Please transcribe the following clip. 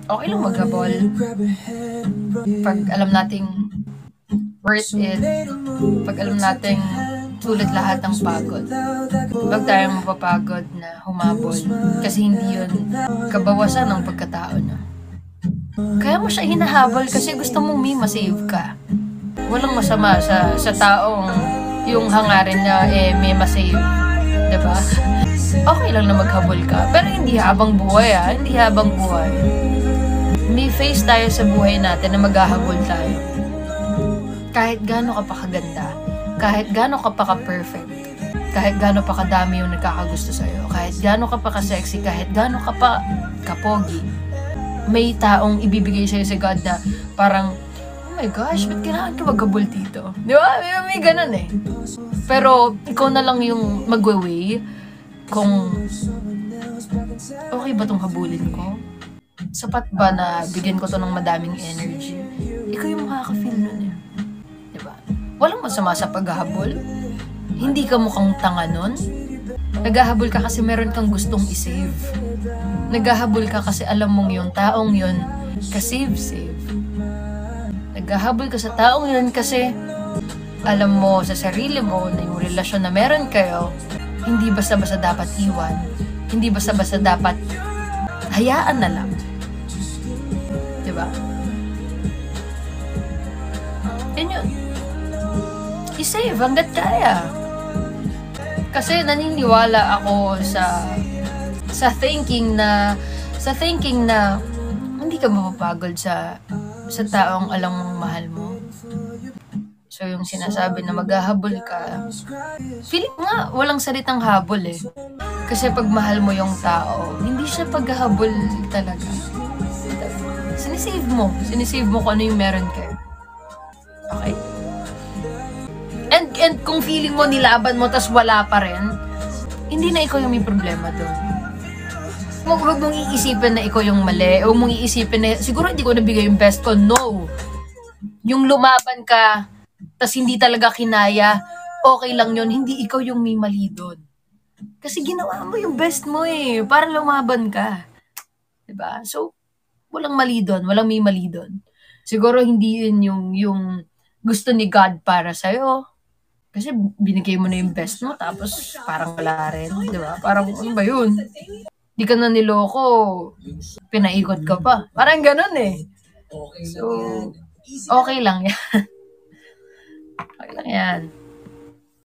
Okay lang maghabol. Pag alam nating worth it, pag alam nating tulad lahat ng pagod. Huwag tayong mapapagod na humabol kasi hindi yun kabawasan ng pagkatao na. Kaya mo siya hinahabol kasi gusto mong masave ka. Walang masama sa taong yung hangarin niya may masave. Diba? Okay lang na maghabol ka. Pero hindi habang buhay hindi habang buhay. May phase tayo sa buhay natin na maghahabol tayo. Kahit gaano ka pa kaganda, kahit gaano ka pa ka-perfect, kahit gaano pa kadami yung nagkakagusto sa'yo, kahit gaano ka pa ka-sexy, kahit gaano ka pa kapogi, may taong ibibigay sa'yo sa God na parang, oh my gosh, ba't kailangan ka maghabol dito? Di ba? May ganun eh. Pero ikaw na lang yung mag-weigh kung okay ba tong habulin ko? Sapat ba na bigyan ko to ng madaming energy? Ikaw yung makaka-feel nun eh. Diba? Walang masama sa paghahabol. Hindi ka mukhang tanga nun. Naghahabol ka kasi meron kang gustong isave. Naghahabol ka kasi alam mong yung taong yun ka-save. Naghahabol ka sa taong yun kasi alam mo sa sarili mo na yung relasyon na meron kayo, hindi basta-basta dapat iwan. Hindi basta-basta dapat hayaan na lang. Diba? Yun. I-save hanggat kaya. Kasi naniniwala ako sa thinking na hindi ka mapapagod sa taong alam mong mahal mo. So yung sinasabi na maghahabol ka, feeling nga walang salitang habol eh. Kasi pag mahal mo yung tao, hindi siya paghahabol talaga. Sinisave mo kung ano yung meron kayo. Okay? And kung feeling mo nilaban mo tas wala pa rin, hindi na ikaw yung may problema doon. Huwag mong iisipin na ikaw yung mali. Huwag mong iisipin na siguro hindi ko nabigay yung best ko. No! Yung lumaban ka tas hindi talaga kinaya, okay lang yun. Hindi ikaw yung may mali doon. Kasi ginawa mo yung best mo eh. Para lumaban ka. Diba? So, walang mali doon. Walang may mali doon. Siguro hindi yun yung gusto ni God para sa'yo. Kasi binigay mo na yung best mo, tapos parang wala rin. Diba? Parang ano ba yun? Di ka na niloko. Pinaikot ka pa. Parang ganun eh. So, okay lang yan. Okay lang yan.